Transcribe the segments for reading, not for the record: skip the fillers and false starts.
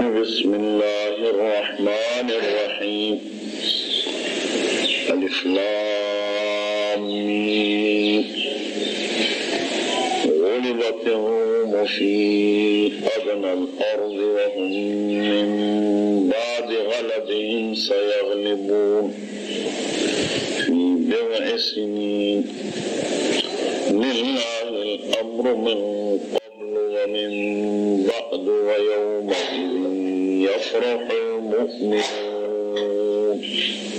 बिस्मिल्लाहिर्रहमानिर्रहीम। अलिफ लाम मीम। गुलिबतिर रूम फी अदनल अर्ज़ व हुम मिन बादि गलबिहिम सयग़लिबून फी बिज़इ सिनीन लिल्लाहिल अम्रु मिन क़ब्लु व मिन बअदु व यौमइज़िन यफ़रहुल मुअ्मिनून।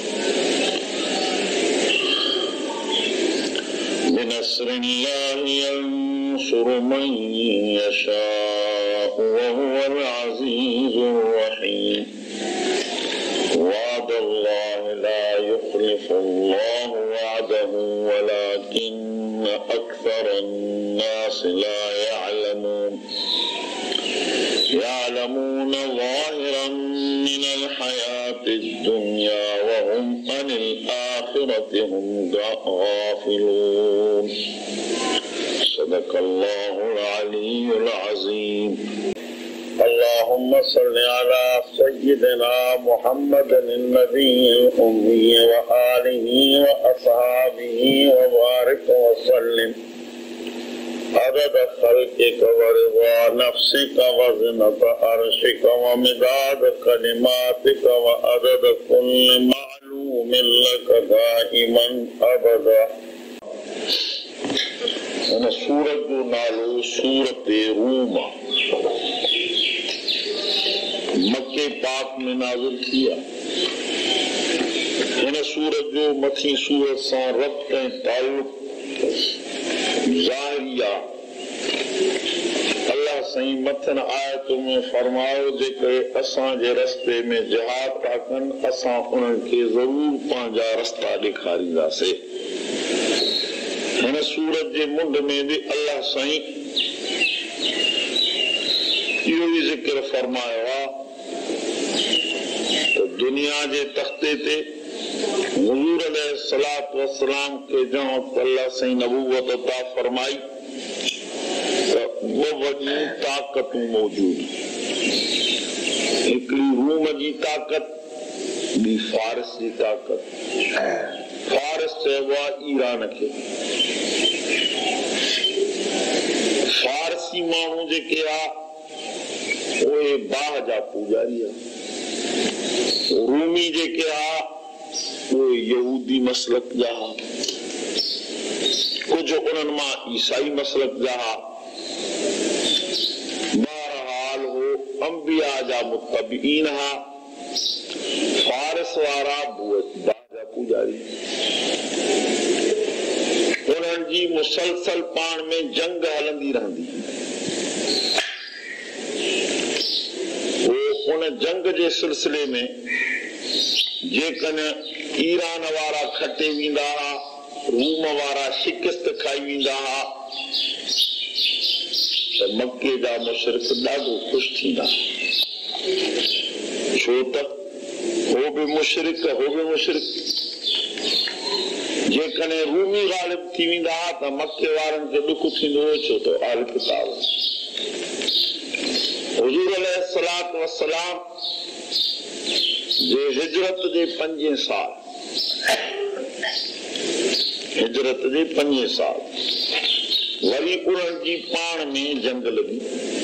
बिनस्रिल्लाहि यंसुरु मन यशाअ व हुवल अज़ीज़ुर रहीम। वअदल्लाहि ला युख़्लिफ़ुल्लाहु वअदहु वलाकिन्न अक्सरन नासि ला यअलमून। यअलमून ज़ाहिरन मिनल हयातिद दुनिया व हुम अनिल आखिरति हुम गाफ़िलून। सदक़ल्लाहुल अलीयुल अज़ीम। अल्लाहुम्मा सल्लि अला सय्यिदिना मुहम्मदिन नबिय्यिल उम्मी व आलिहि व अस्हाबिहि व बारिक व सल्लिम अदद खल्क़िका व रिज़ा नफ्सिका व ज़िनता अर्शिका व मिदाद कलिमातिका व अदद कुल्लि मालूमिन लका दाइमन अबदा। सूरत जो नालो सूरत रूम मक्के पाक में नाज़िल किया। इन सूरत जो मथी सूरत सां रब्त ऐं ताल्लुक़ ज़ाहिरिया। अल्लाह सही मथन आयतों में फरमायो जेके असां जे रस्ते में जिहाद था कनि असां उन्हनि खे ज़रूर पंहिंजा रस्ता ॾेखारींदासीं। हिन सूरत जे मुंड में भी अल्लाह साईं इहो भी ज़िक्र फरमायो आहे त दुनिया जे तख़्ते ते हुज़ूर अलैहिस्सलातु वस्सलाम के जहाँ अल्लाह साईं नबूवत अता फरमाई त वो वॾियूं ताक़तूं मौजूद। हिकिड़ी रूम जी ताक़त, ॿी फारिस जी ताक़त। फारिस चइबो आहे ईरान खे। फारसी माण्हू जेके आहे उहे बाह जा पूजारी आहे। रूमी जेके आहे उहे यहूदी मसलक जा। कुछ उन्हनि मां ईसाई मसलक जा। बहरहाल हो अंबिया जा मुत्तबईन हा। फारस वारा बाह जा पूजारी। उन्हनि जी मुसलसल पाण में जंग हलंदी रहंदी। उन जंग जे सिलसिले में जेकॾहिं ईरान वारा खटे वेंदा हा, रूम वारा शिकस्त खाई वेंदा हा त मक्के जा मुशरिक ॾाढो ख़ुशि थींदा। छो त हो बि मुशरिक जेकॾहिं रूमी ग़ालिब थी वेंदा हा त मक्के वारनि खे ॾुख थींदो हो। छो त आल किताब हुज़ूर अलैहिस्सलातु वस्सलाम जे हिजरत जे 5 साल वरी उन्हनि जी पाण में जंग लॻी।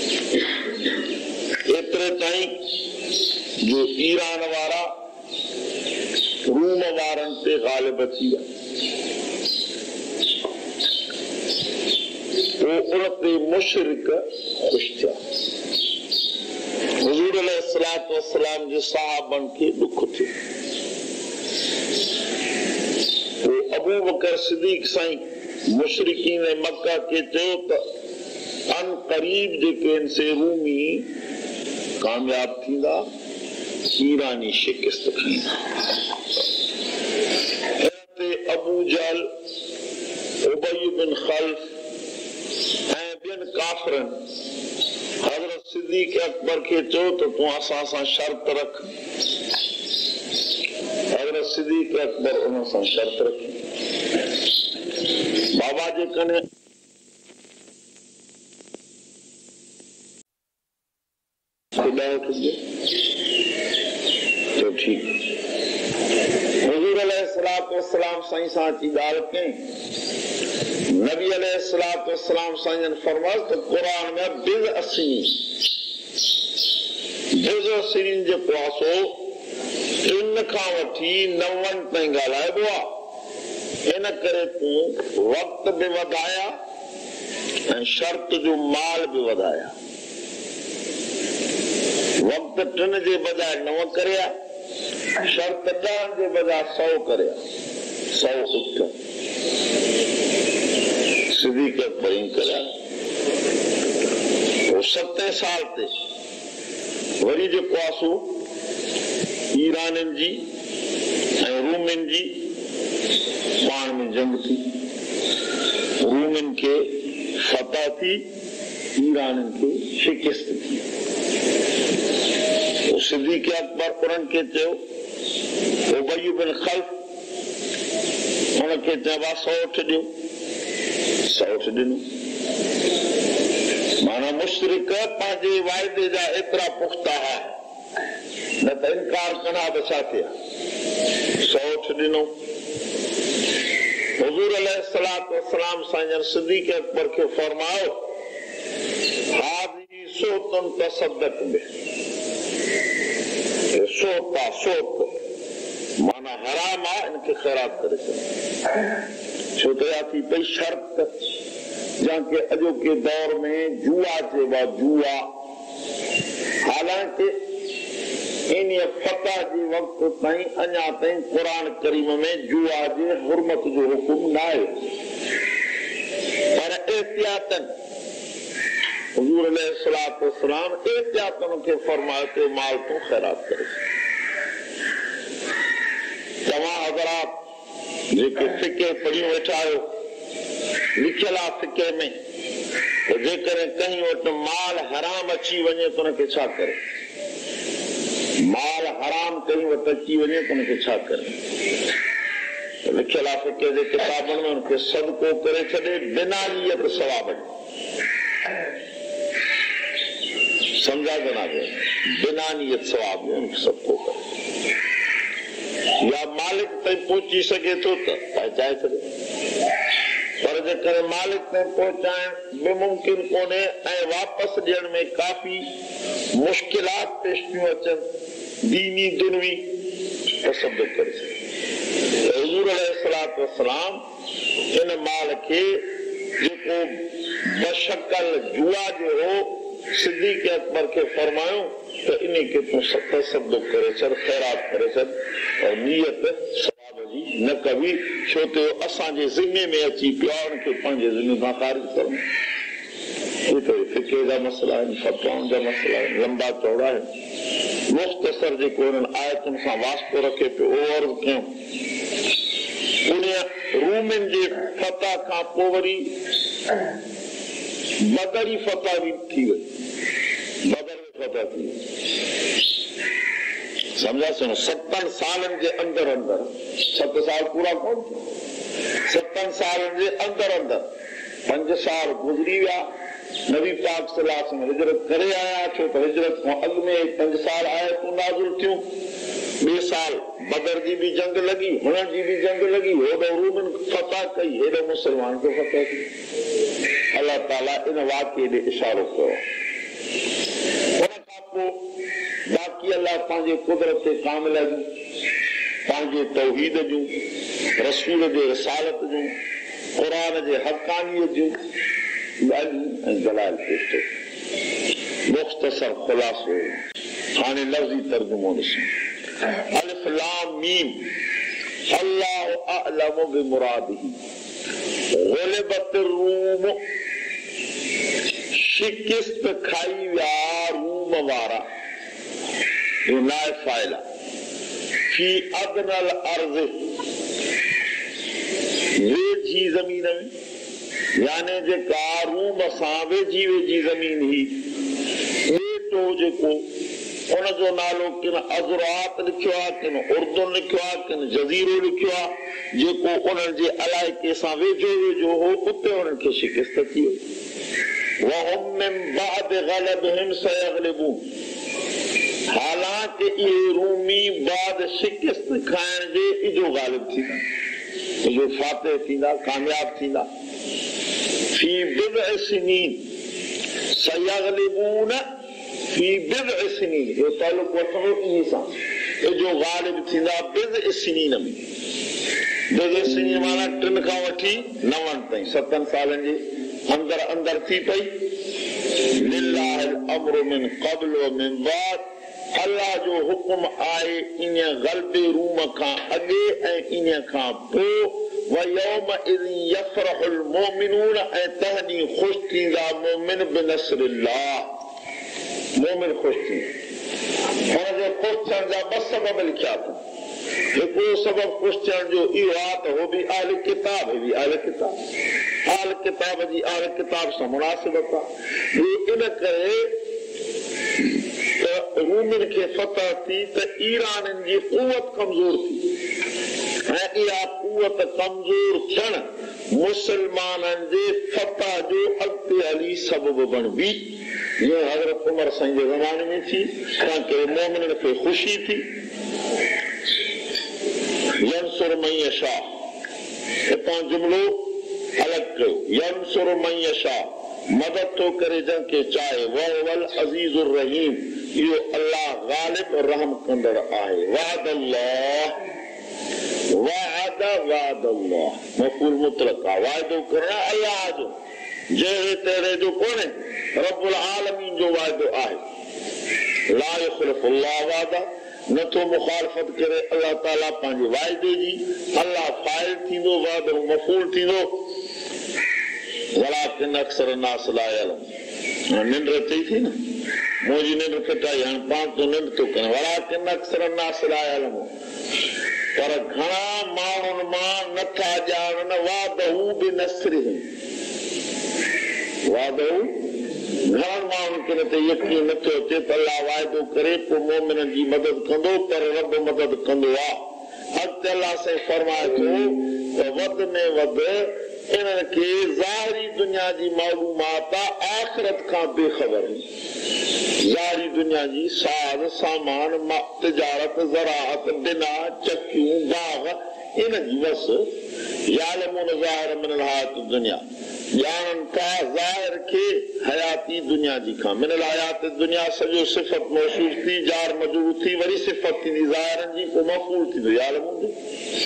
एतिरे ताईं जो ईरान वारा रूम वारनि ते ग़ालिब थी विया। उन ते मुशरिक ख़ुशि थिया। हुज़ूर अलैहिस्सलातु वस्सलाम जे सहाबनि खे ॾुख थियो। अबू बकर सिद्दीक़ साईं मुशरिकीन मक्का के चयो त अन क़रीब जेके से रूमी कामयाब थींदा, ईरानी शिकस्त खाईंदा। अबू जहल, उबई बिन खल्फ ऐं ॿियनि काफ़िरनि हज़रत सिद्दीक़ अकबर खे चयो त तूं असां सां शर्त रख। हज़रत सिद्दीक़ अकबर उन सां शर्त रखी। बाबा जे कने खुदा उठिजे तो ठीक। हुजूर अलैहिस्सलाम साईं सां अची ॻाल्हि कयईं। नबी अलैहिस्सलाम साईं फरमायो त क़ुरान में बिज़ असीन जेको आहे सो 3 खां वठी 90 ताईं ॻाल्हाइबो आहे। इन करे तूं वक़्त बि वधाया ऐं शर्त जो माल बि वधाया। वक़्त 3 जे बजाय 9 करिया, शर्त 10 जे बजाय 100 करिया। 100 उठ सिद्दीक़ अकबर करिया। 7 साल ते वरी जेको आहे सो ईराननि जी ऐं रूमिन जी पाण में जंग थी। रूमिन खे फतह थी, ईराननि खे शिकस्त थी। सिद्दीक़ अकबर उन्हनि खे चयो, उबई बिन खल्फ उनखे चइबो 100 उठ ॾियो। 100 उठ ॾिनो। माना मुशरिक पंहिंजे वाइदे जा एतिरा पुख्ता है, न त इनकार कंदा त छा थिया। 100 उठ ॾिनो। हुजूर अलैहिस्सलाम साईं सिद्दीक़ अकबर खे फरमायो, हाज़ी सोतन तसद्दक़ बिह। सोत माना हराम आहे, इनखे ख़ैरात करे छॾ। छो त थी पई शर्त जंहिंखे अॼोके दौर में जुआ चइबो आहे। जुआ हालांकि इन फतह जे वक़्त ताईं अञा ताईं क़ुरान करीम में जुआ जे हुर्मत जो हुकुम न आहे, पर एहतियातन हुजूर अलैहिस्सलाम एहतियातन खे फरमायो त माल तूं ख़ैरात करे। तव्हां हज़रात जेके फिके पढ़ी वेठा आहियो, लिखियल आहे फिके में त जेकॾहिं कंहिं वटि माल हराम अची वञे त उनखे छा करे। माल हराम कंहिं वटि अची वञे त उनखे छा करे। लिखियल आहे फिके जे किताबनि में उनखे सदको करे छॾे बिना नियत सवाब ॾे। समझा जनाब, बिना नियत सवाब ॾे उनखे सदको करे। या मालिक ताईं पहुची सघे थो त पहुचाए छॾे, पर जेकर मालिक ताईं पहुचाइण बेमुमकिन कोन्हे ऐं वापसि ॾियण में काफ़ी मुश्किलात पेश थियूं अचनि दीनी दुनवी, तसद्दुक़ करे छॾे। हुजूर अलैहिस्सलाम इन माल खे जेको बशकल जुआ जो हो, सिद्दीक़ अकबर खे फरमायो त इन खे तूं तसद्दुक़ करे छॾ, ख़ैरात करे छॾ और नियत सवाब जी न कबी। छो त असांजे ज़िम्मे में अची पियो आहे, उनखे पंहिंजे ज़िम्मे खां ख़ारिज करणु। ये तो फिके जा मसला आहिनि, फतवाउनि जा मसला आहिनि, लंबा चौड़ा आहिनि। मुख़्तसर जेको उन्हनि आयतुनि सां वास्तो रखे पियो उहो अर्ज़ कयूं। उन रूमिन जे फतह खां पोइ वरी बदर जी फतह बि थी वई। बदर में फतह थी वई, समझासीं न। 7 सालनि जे अंदर अंदर, 7 साल पूरा कोन थिया, 7 सालनि जे अंदर अंदर 5 साल गुज़री विया। नबी पाक सल्लल्लाहु अलैहि वसल्लम हिजरत करे आया, छो त हिजरत खां अॻु में 5 साल आयतूं नाज़िल थियूं। 2 साल बदर जी भी जंग लगी, हुननि जी भी जंग लगी, होॾो रूमन फतह कई, हेॾो मुसलमान खे फतह कई। अल्लाह ताला इन वाक़े ॾे इशारो कयो। उन खां पोइ बाक़ी अल्लाह पंहिंजे कुदरत कामिल जूं, पंहिंजे तौहीद जूं, रसूल जे रिसालत जूं, क़ुरान जे हक़ानियत जूं ॻाल्हियूं ऐं दलाइल पेश कयो। मुख़्तसर ख़ुलासो हाणे लफ़्ज़ी तर्जुमो ॾिसूं। अलिफ लाम मीम अल्लाहु अअलमु बिमुरादिही ग़ुलिबत रूम। शिकस्त खाई विया रूम वारा, जो नाए फ़ाइल फी अदनल अर्ज़, वेझी ज़मीन में, यानी जेका रूम सां वेझी वेझी ज़मीन ही। ॿेटो जेको उनजो नालो किन अज़रात लिखियो आहे, किन उर्दुन लिखियो आहे, किन जज़ीरो लिखियो आहे, जेको उन्हनि जे इलाइक़े सां वेझो वेझो हो, उते उन्हनि खे शिकस्त थी वई। वहुम मिन बाद ग़लबहिम सयग़लिबून, कि ये रूमी बाद शिकस्त खाइण जे इजो गालिब थींदा, इजो फातिह थींदा, कामयाब थींदा। फी बिदअ सिनीन सयगलिबून फी बिदअ सिनीन, यो ताल्लुक वठो इन सां, इजो गालिब थींदा बिदअ सिनीन में। बिदअ सिनीन माना 3 खां वठी 9 ताईं 7 सालनि जे अंदर अंदर थी पई। लिल्लाहिल अम्रु मिन क़ब्ल व मिन बाद, अल्लाह जो हुक्म आहे इन ग़लबे रूम खां अॻे ऐं इन खां पोइ। व यौम इज़ यफ़रहुल मोमिनून, ऐं तहनी ख़ुशि थींदा मोमिन बिनस्रिल्लाह, मोमिन ख़ुशि थींदा। हुनजे ख़ुशि थियण जा 2 सबब लिखिया अथनि। हिकिड़ो सबब ख़ुशि थियण जो इहो आहे त हो बि अहल किताब, हे बि अहल किताब, अहल किताब जी अहल किताब सां मुनासिबत आहे। इन करे त रूमिन खे फतह थी त ईराननि जी क़ुवत कमज़ोर थी, ऐं इहा क़ुवत कमज़ोर थियण मुसलमाननि जे फतह जो अॻिते हली सबब बणिबी। जीअं हज़रत उमर साईं जे ज़माने में थी, तंहिं मोमिननि खे ख़ुशी थी। यंसुर मन यशा, हितां जुमिलो अलॻि कयो। यंसुर मन यशा, मदद थो करे जंहिंखे चाहे। वहुवल अज़ीज़ुर रहीम, इहो अल्लाह गालिब रहम कंदड़ आहे। वअद अल्लाह, वअद वअद अल्लाह मफ़ूल मुतलक आहे। वाइदो करण अल्लाह जो, जहिड़े तहिड़े जो कोन्हे, रब्बुल आलमीन जो वाइदो आहे। ला युख़लिफ़ुल्लाह वादा, नथो मुखालफ़त करे अल्लाह ताला पंहिंजे वाइदे जी। अल्लाह फाइल थींदो, वादो मफ़ूल थींदो। वलाकिन अक्सर नास ला यअलम, निंड अचे थी न, मुंहिंजी निंड फिटाई, हाणे पाण तो निंड थो करे। वलाकिन अक्सर नास ला यअलम, पर घणा माण्हुनि मां नथा ॼाणनि वादहू बिनस्रिहिम, वादहू घणनि माण्हुनि खे न ते यकीन नथो अचे त अल्लाह वाइदो करे पोइ मोमिननि जी मदद कंदो, पर रब मदद कंदो आहे। अॻिते अल्लाह साईं फरमाए थो त वध में वधि इन्हनि खे ज़ाहिरी दुनिया जी मालूमात आहे, आख़िरत खां बेख़बर। ज़ाहिरी दुनिया जी साज़ सामान, तिजारत, ज़राअत, बिना, चकियूं, बाग, इन जी बस। यालमून ज़ाहिर मिनल हयात दुनिया, ॼाणनि था ज़ाहिर खे हयाती दुनिया जी खां। मिनल हयात दुनिया सॼो सिफ़त मौसूफ़ थी, जार मजरूर थी, वरी सिफ़त थींदी ज़ाहिरनि जी, पोइ मफ़ूल थींदो यालमून जो।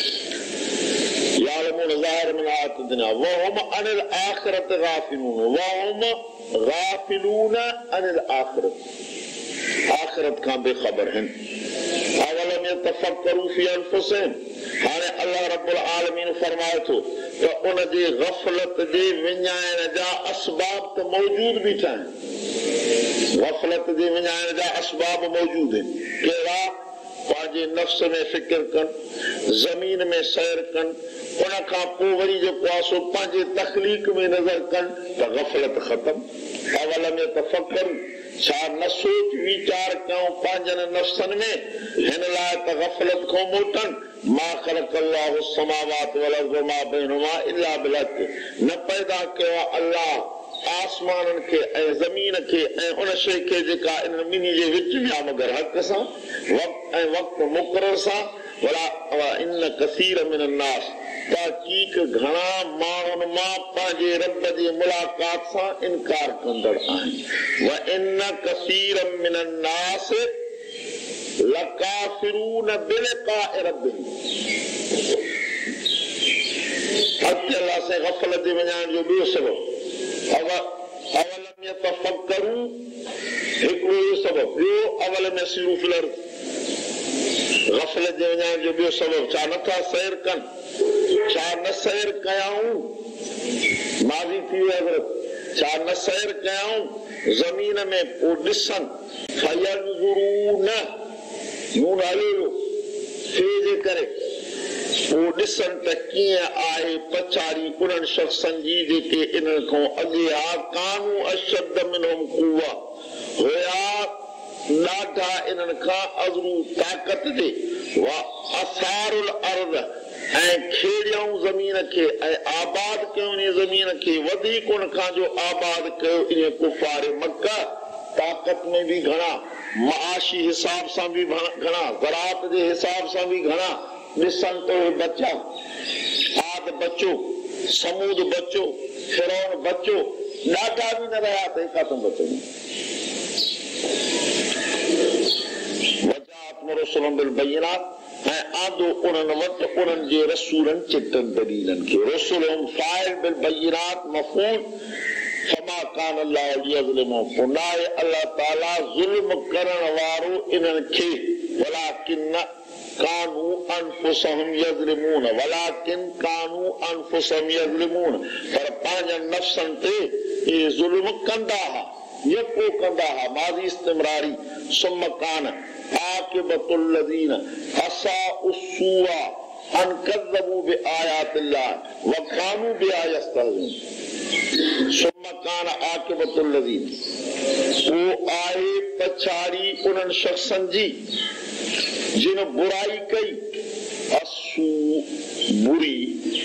यालमून ज़ाहिर मिनल हयात दुनिया, वहुम अनिल आख़िरत गाफ़िलून, वहुम गाफ़िलून अनिल आख़िरत, आख़िरत खां बेख़बर आहिनि। अवलम यतफ़क्करू फ़ी अनफ़ुसिहिम, हाणे अल्लाह रब्बुल आलमीन फरमाए थो त उन जे गफ़लत जे विञाइण जा असबाब त मौजूद बीठा आहिनि। गफ़लत जे विञाइण जा असबाब मौजूद आहिनि। कहिड़ा? पंहिंजे नफ़्स में फ़िक्र कनि, ज़मीन में सैर कनि, उन खां पोइ वरी जेको आहे सो पंहिंजे तख़लीक़ में नज़र कनि त गफ़लत ख़तम। अवलम यतफ़क्करू, छा न सोच वीचार कयूं पंहिंजनि नफ़्सनि में, हिन लाइ त गफ़लत खां मोटनि। मा ख़लक़ल्लाहु समावात वल अर्ज़ मा बैनहुमा इल्ला बिलहक़, न पैदा कयो अल्लाह आसमाननि खे ऐं ज़मीन खे ऐं उन शइ खे जेका इन ॿिन्ही जे विच में आहे मगर हक़ सां, वक़्तु ऐं वक़्तु मुक़रर सां। वला इन कसीर मिन अन्नास, ताक़ीक़ घणा माण्हुनि मां पंहिंजे रब जे मुलाक़ात सां इनकार कंदड़ आहिनि। व इन कसीर मिन अन्नास लकाफ़िरून बिलिक़ाइ रब्बिहिम। अल्लाह से गफ़लत जे विञाइण जो ॿियो सबब, अवलम यतफ़क्करू, हिकिड़ो इहो सबब। ॿियो अवलम यसीरू फ़िल अर्ज़, गफ़लत जे विञाइण जो ॿियो सबब, छा नथा सैर कनि, छा न सैर कयाऊं, माज़ी थी वियो हज़रत, छा न सैर कयाऊं ज़मीन में, पोइ ॾिसनि, फयंज़ुरून, नून हलियो फे जे करे, पोइ ॾिसनि त कीअं आहे पछाड़ी उन्हनि शख़्सनि जी जेके इन्हनि खां अॻे आ। कानू अशद मिनहुम क़ुव्वा, हुया ॾाढा इन्हनि खां अज़रू ताक़त जे। वा असारुल अर्द, ऐं खेड़ियऊं ज़मीन खे ऐं आबाद कयूं इन ज़मीन खे, वधीक उन खां जो आबाद कयो इन कुफ़ार मक्का ताक़त में भी घणा, माशी हिसाब सां भी घणा, ज़राअत जे हिसाब सां भी घणा। ॾिसनि तो बचा, आद बचो, समूद बचो, फिरौन बचो, ॾाढा भी न रहिया त हिकातम बचो। रसूलुन बिल बय्यिनात ऐं आंदो उन्हनि वटि उन्हनि जे रसूलनि चिटनि दलीलनि खे। रसूलुन फाइल बिल बय्यिनात मफ़ूल फमा कान अल्लाह लियज़लिमु, पुनाए अल्लाह ताला ज़ुल्म करण वारो इन्हनि खे, वलाकिन कानू अनफुसहुम यज़लिमून, वलाकिन कानू अनफुसहुम यज़लिमून, पर पंहिंजनि नफ़्सनि ते इहे ज़ुल्म कंदा हुआ, यको कंदा हुआ, माज़ी इस्तिमरारी। सुम्म कान आक़िबतुल लज़ीना असाउ सूआ अन कज़्ज़बू बिआयातिल्लाह व कानू बिहा यस्तहज़िऊन। सुम्म कान आक़िबतुल लज़ीना, वो आए पछाड़ी उन्हनि शख़्सनि जी जिन बुराई कई, असू बुरी,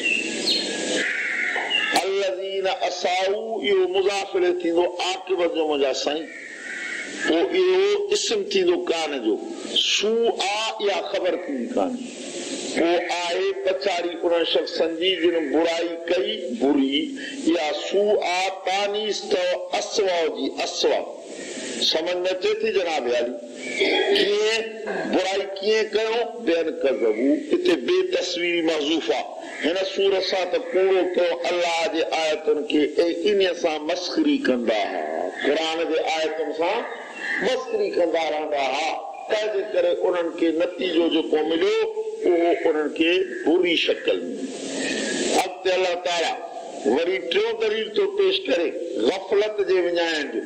अल्लज़ीना असाउ इहो मुज़ाफ़िर थींदो आक़िबत जो मुंहिंजा साईं, वो इहो इस्म थींदो कान जो, सू आ या ख़बर थींदी कान। वो आए पछाड़ी उन्हनि शख़्सनि जी जिन बुराई कई बुरी, या सू आ तानीस अथव असवा जी, असवा समझ में अचे थी जनाब यारी। कीअं बुराई कीअं कयो, बेन कज़बू, इते बेतस्वीरी महज़ूफ़ा, हिन सूरत सां त पूरो कयो अल्लाह जे आयतुनि खे ऐं इन सां मस्ख़री कंदा हुआ, क़ुरान जे आयतुनि सां मस्ख़री कंदा रहंदा हुआ, तंहिंजे करे उन्हनि खे नतीजो जेको मिलियो उहो उन्हनि खे बुरी शक्ल में। अॻिते अल्लाह ताला वरी टियों दलील थो पेश करे ग़फ़लत जे विञाइण जो।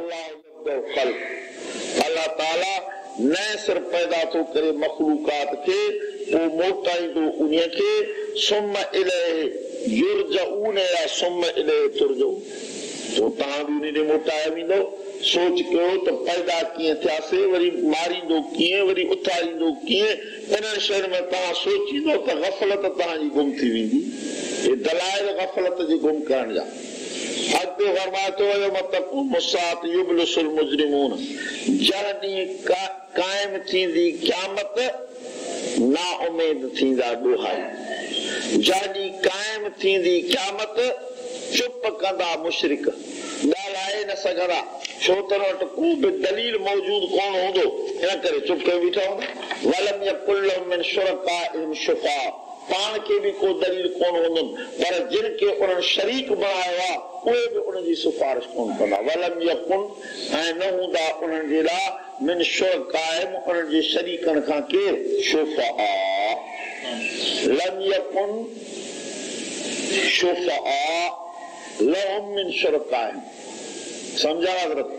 अल्लाह ताला नए सिर पैदा थो करे मख़लूक़ात खे, पोइ मोटाईंदो उन खे, सुम्म इलैहि युरजऊन या सुम्म इलैहि तुरजऊन, तो तव्हां बि उन ॾे मोटाया वेंदो। सोच कयो त पैदा कीअं थियासीं, वरी मारींदो कीअं, वरी उथारींदो कीअं, इन्हनि शयुनि में तव्हां सोचींदो त ग़फ़लत तव्हांजी गुम थी वेंदी। हे दलाइल ग़फ़लत जे गुम करण जा। अॻिते फरमाए थो यौम तक़ूमु साअत युब्लिसुल मुजरिमून, जंहिं ॾींहुं क़ाइम थींदी क़यामत ना उमेद थींदा ॾोहाई, जंहिं ॾींहुं क़ाइम थींदी क़यामत चुप कंदा मुशरिक, ॻाल्हाए न सघंदा, छो त वटि को बि दलील मौजूद कोन हूंदो, इन करे चुप करे बीठा हूंदा। वलम यकुल लहुम मिन शुरकाइहिम शुफा, पाण खे बि को दलील कोन हूंदुनि, पर जिन खे उन्हनि शरीक बणायो आहे उहे बि उनजी सिफारिश कोन कंदा। वलम यकुन, ऐं न हूंदा उन्हनि जे लाइ मिन शुरकाइहिम, उन्हनि जे शरीकनि खां केरु, शुफा, लम यकुन शुफा लहुम मिन शुरकाइहिम, समझा हज़रत?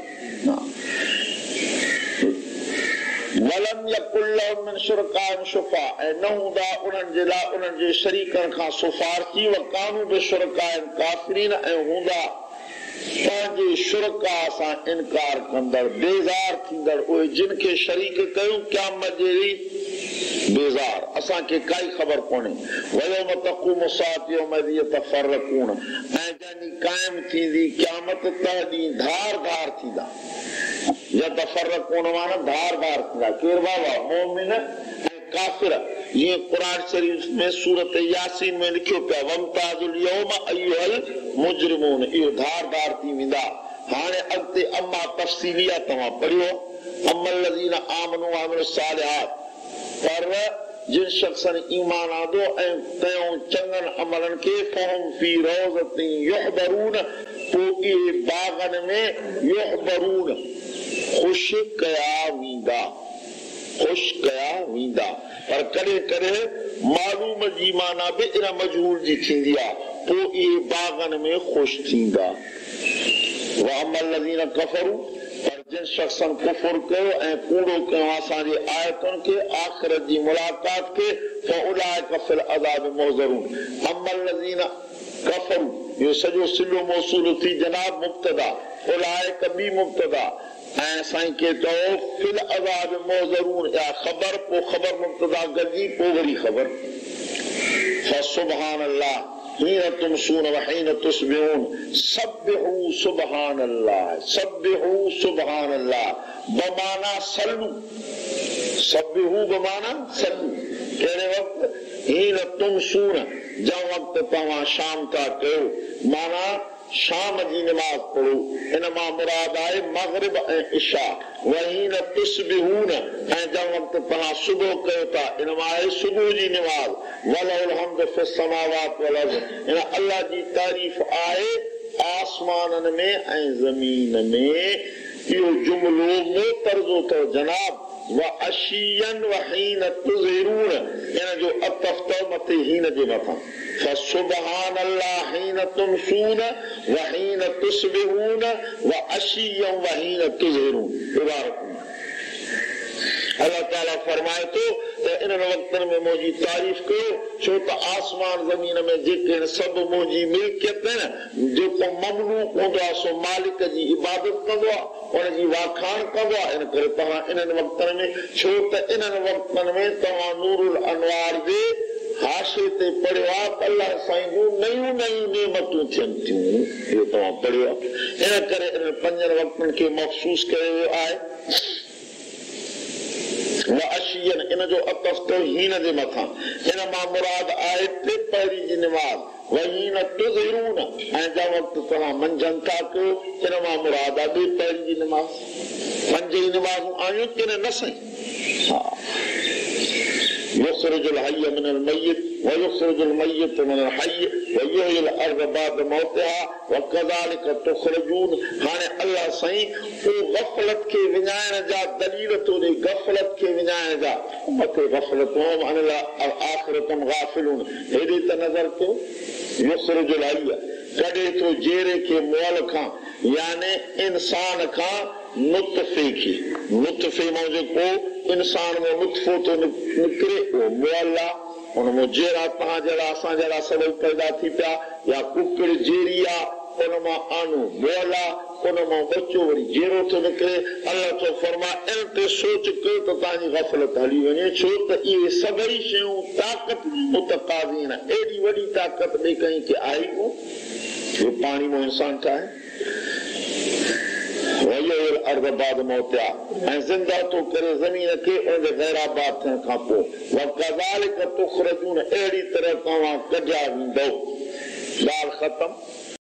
वलम यकुल लहुम मिन शुरकाइहिम शुफा, ऐं न हूंदा उन्हनि जे लाइ उन्हनि जे शरीकनि खां सिफारिशी, व कानू बिशुरकाइहिम काफ़िरीन, ऐं हूंदा पंहिंजे शुरका सां इनकार कंदड़, बेज़ार थींदड़, उहे जिन खे शरीक कयूं क़यामत जे ॾींहुं बेज़ार, असांखे काई ख़बर कोन्हे। वयौम तक़ूमु साअत यौमइज़ यतफ़र्रक़ून, ऐं जंहिं क़ाइम थींदी क़यामत तंहिं ॾींहुं धार धार थींदा, यतफ़र्रक़ून माना धार धार थींदा, केरु बाबा, मोमिन ऐं काफ़िर। जीअं क़ुरान शरीफ़ में सूरत यासीन में लिखियो पिया, वमताज़ुल यौम अय्युहल मुजरिमून, इहो धार धार थी वेंदा। हाणे अॻिते अम्मा तफ़सीलिया तव्हां पढ़ियो, अमल लज़ीना आमनू व अमिलुस सालिहात, पर जिन शख़्सनि ईमान आंदो ऐं कयूं चङनि अमलनि खे, फ़हुम फी रौज़तिन युहबरून, पोइ इहे बाग़नि में युहबरून ख़ुशि कया वेंदा, ख़ुशि कया वेंदा। पर कॾहिं कॾहिं मालूम जी माना बि इन मजहूल जी थींदी आहे, पोइ इहे बाग़नि में ख़ुशि थींदा। वअमल लज़ीना कफ़रू, पर जिन शख़्सनि कुफ़ुर कयो ऐं कूड़ो कयो असांजे आयतुनि खे, आख़िरत जी मुलाक़ात खे, फ़उलाइका फ़िल अज़ाब मुहज़रून। अमल लज़ीना कफ़रू, इहो सॼो सिलो मौसूल थी जनाब मुब्तदा, उलाइका बि मुब्तदा, ऐं साईं के चओ फिल अज़ाब मुहज़रून, या ख़बर पोइ ख़बर मुब्तदा गॾिजी पोइ वरी ख़बर। फसुबहान अल्लाह, हीन तुमसून व हीन तुस्बिहून सब्बिहू सुबहान अल्लाह सब्बिहू सुबहान अल्लाह बमाना सल्लू सब्बिहू बमाना सल्लू कहिड़े वक़्त हीन तुमसून जंहिं वक़्त तव्हां शाम था कयो माना शाम जी नमाज पढ़ो इन मां मुराद आहे मगरिब ऐं इशा वहीन तुस्बिहून ऐं जंहिं वक़्त तव्हां सुबुह कयो था इन मां आहे सुबुह जी नमाज वलहुल हम्दु फिस समावात वल अर्ज़ इन अल्लाह जी तारीफ़ आहे आसमाननि में ऐं ज़मीन में इहो जुमिलो मोतरज़ो अथव जनाब व अशियन व हीन तुज़हिरून इन जो अतफ़ अथव मथे हीन जे मथां फसुबहान अल्लाह हीन तुमसून व हीन तुस्बिहून व अशियन व हीन तुज़हिरून इबारत अल्लाह ताला फरमाए थो त इन्हनि वक़्तनि में मुंहिंजी तारीफ़ कयो छो त आसमान ज़मीन में जेके सभु मुंहिंजी मिल्कियत आहिनि जेको ममलूक हूंदो आहे सो मालिक जी इबादत कंदो आहे उनजी वाखाण कंदो आहे इन करे तव्हां इन्हनि वक़्तनि में छो त इन्हनि वक़्तनि में तव्हां नूरुल अनवार जे हाशिए ते पढ़ियो आहे त अल्लाह साईं जूं नयूं नयूं नेमतूं थियनि थियूं इहो तव्हां पढ़ियो आहे इन करे इन्हनि 5 वक़्तनि खे मख़सूस कयो वियो आहे अशियन इन जो अतफ़ तो हीन जे मथां इन मां मुराद आहे टे पहरी जी नमाज वहीन तुज़हिरून ऐं जंहिं वक़्तु तव्हां मंझंदि था कयो इन मां मुराद आहे ॿी पहरी जी नमाज 5 ई नमाज़ूं आहियूं की न साईं हा يخرج الحي من الميت ويخرج الميت من الحي ويحيي الارض بعد موتها وكذلك تخرجون हाणे अल्लाह साईं ओ गफ़लत खे विञाइण जा दलील थो ॾे गफ़लत खे विञाइण जा मथे गफ़लत अन आख़िरतुम गाफ़िलून हेॾे त नज़र कयो युख़्रिज الحي कढे थो जेरे खे मोल खां याने इंसान खां नुतफ़े खे नुतफ़े मां जेको इंसान में नुतफ़ो थो निकिरे उहो मोल आहे उन में जेरा तव्हां जहिड़ा असां जहिड़ा सबब पैदा थी पिया या कुकड़ जेरी आहे उन मां आनू मोल आहे उन मां बचो वरी जेरो थो निकिरे अल्लाह थो फरमाए इन ते सोच कयो त तव्हांजी गफ़लत हली वञे छो त इहे सभई शयूं ताक़त मुतक़ाज़िन एॾी वॾी ताक़त ॿिए कंहिं खे आहे कोन जो पाणी में इंसान ठाहे अर्ध बाद मोतिया ऐं ज़िंदा तो करे ज़मीन खे उनजे गैराबाद थियण खां पोइ वकज़ालिक तुख़रजून अहिड़ी तरह तव्हां कढिया वेंदव ॻाल्हि ख़तम